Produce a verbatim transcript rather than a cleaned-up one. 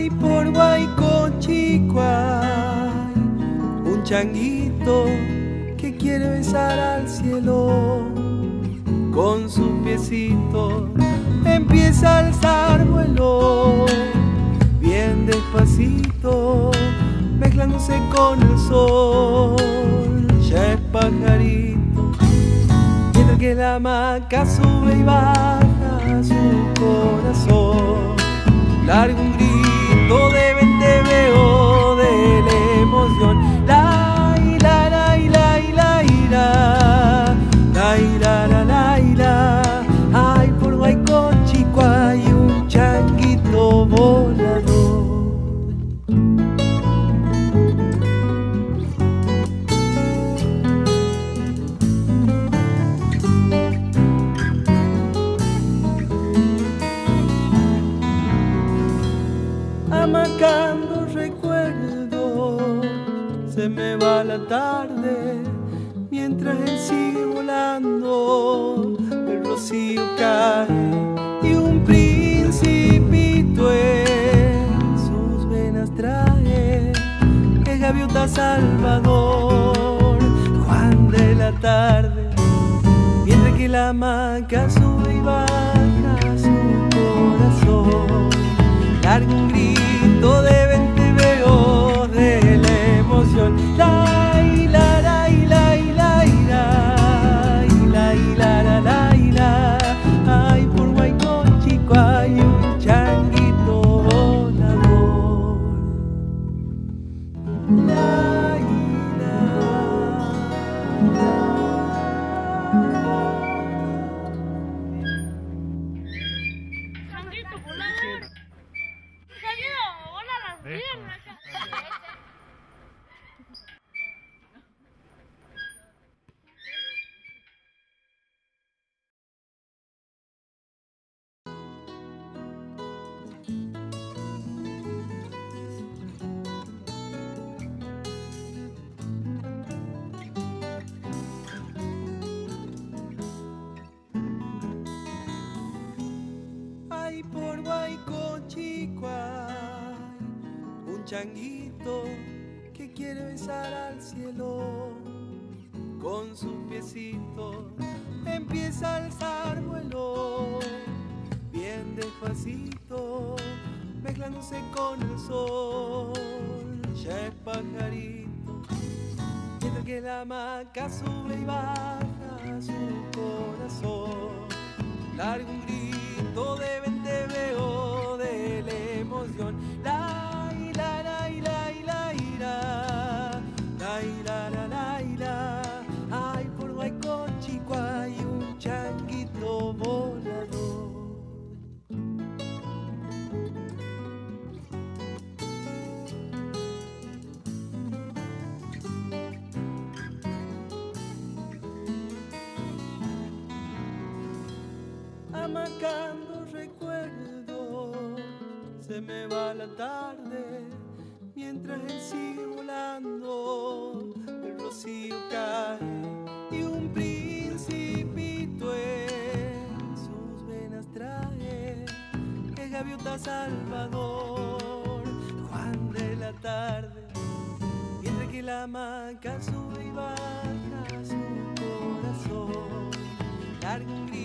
Ay, por Guaycochico hay un changuito que quiere besar al cielo. Con sus piecitos empieza a alzar vuelo, bien despacito, mezclándose con el sol. Ya es pajarito, mientras que la hamaca sube y baja su corazón. Larga un grito de venteveo de la emoción. La ira, la ira, la ira, la ira, la la ira. Ay, por Guaycochico hay un changuito volador. Amacando recuerdos, se me va la tarde, mientras él sigue volando, el rocío cae y un principito en sus venas trae el gaviota Salvador. Juan de la tarde, mientras que la hamaca sube y baja su corazón. Larga un grito de venteveo de la emoción. La ila, la ila, la ila, la ila, la la ila. Ay, por Guaycochico hay un changuito volador. La ila, changuito volador. Changuito, hola las piernas. Ay, por Guaycochico hay un changuito que quiere besar al cielo. Con sus piecitos empieza a alzar vuelo, bien despacito, mezclándose con el sol. Ya es pajarito, mientras que la hamaca sube y baja su corazón. Larga un grito de venteveo de la emoción. La ira, la ira, la ira, la ira, la la ira. Ay, por Guaycochico hay un changuito volador. Amacando recuerdos, se me va la tarde, mientras él sigue volando, el rocío cae y un principito en sus venas trae el gaviota Salvador. Juan de la tarde, mientras que la hamaca sube y baja su corazón. Larga un